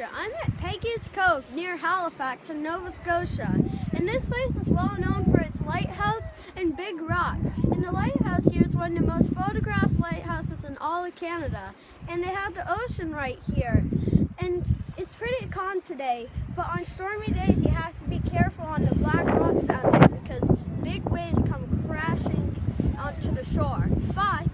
Scotia. I'm at Peggy's Cove near Halifax in Nova Scotia. And this place is well known for its lighthouse and big rocks. And the lighthouse here is one of the most photographed lighthouses in all of Canada. And they have the ocean right here. And it's pretty calm today, but on stormy days you have to be careful on the black rocks out there because big waves come crashing onto the shore. Bye!